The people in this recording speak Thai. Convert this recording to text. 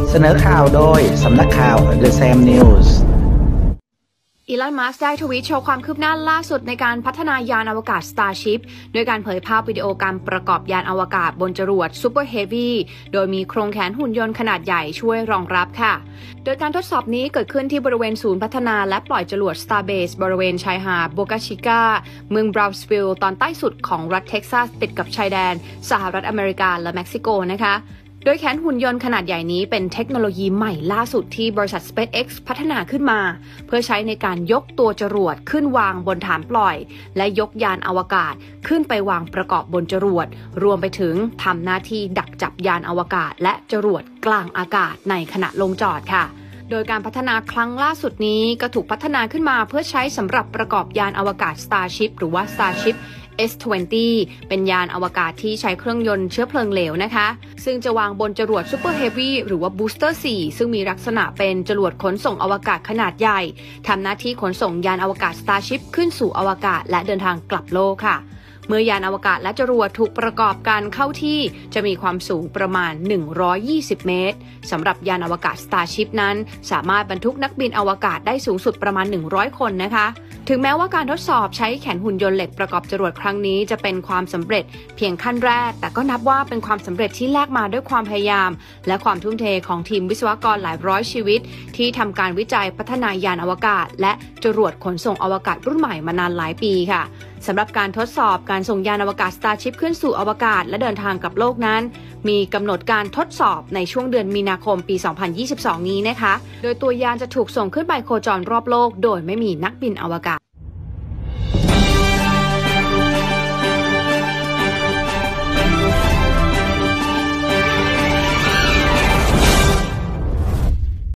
เสนอข่าวโดยสำนักข่าว The Sam News อีลอน มัสก์ได้ทวีตโชว์ความคืบหน้าล่าสุดในการพัฒนายานอวกาศ Starship โดยการเผยภาพวิดีโอการประกอบยานอวกาศบนจรวด Super Heavy โดยมีโครงแขนหุ่นยนต์ขนาดใหญ่ช่วยรองรับค่ะโดยการทดสอบนี้เกิดขึ้นที่บริเวณศูนย์พัฒนาและปล่อยจรวด Starbase บริเวณชายหาดโบกาชิกาเมืองบราวน์สวิลล์ตอนใต้สุดของรัฐเท็กซัสติดกับชายแดนสหรัฐอเมริกาและเม็กซิโกนะคะโดยแขนหุ่นยนต์ขนาดใหญ่นี้เป็นเทคโนโลยีใหม่ล่าสุดที่บริษัท SpaceX พัฒนาขึ้นมาเพื่อใช้ในการยกตัวจรวดขึ้นวางบนฐานปล่อยและยกยานอวกาศขึ้นไปวางประกอบบนจรวดรวมไปถึงทำหน้าที่ดักจับยานอวกาศและจรวดกลางอากาศในขณะลงจอดค่ะโดยการพัฒนาครั้งล่าสุดนี้ก็ถูกพัฒนาขึ้นมาเพื่อใช้สำหรับประกอบยานอวกาศ Starship หรือว่า Starship S-20 เป็นยานอวกาศที่ใช้เครื่องยนต์เชื้อเพลิงเหลวนะคะซึ่งจะวางบนจรวด Super Heavy หรือว่า Booster 4 ซึ่งมีลักษณะเป็นจรวดขนส่งอวกาศขนาดใหญ่ทำหน้าที่ขนส่งยานอวกาศ Starship ขึ้นสู่อวกาศและเดินทางกลับโลกค่ะเมื่อยานอวกาศและจรวดถูกประกอบกันเข้าที่จะมีความสูงประมาณ120เมตรสำหรับยานอวกาศ Starship นั้นสามารถบรรทุกนักบินอวกาศได้สูงสุดประมาณ100คนนะคะถึงแม้ว่าการทดสอบใช้แขนหุ่นยนต์เหล็กประกอบจรวดครั้งนี้จะเป็นความสำเร็จเพียงขั้นแรกแต่ก็นับว่าเป็นความสำเร็จที่แลกมาด้วยความพยายามและความทุ่มเทของทีมวิศวกรหลายร้อยชีวิตที่ทำการวิจัยพัฒนายานอวกาศและจรวดขนส่งอวกาศรุ่นใหม่มานานหลายปีค่ะสำหรับการทดสอบการส่งยานอวกาศ Starship ขึ้นสู่อวกาศและเดินทางกลับโลกนั้นมีกำหนดการทดสอบในช่วงเดือนมีนาคมปี 2022 นี้นะคะโดยตัวยานจะถูกส่งขึ้นไปโคจรรอบโลกโดยไม่มีนักบินอวกาศ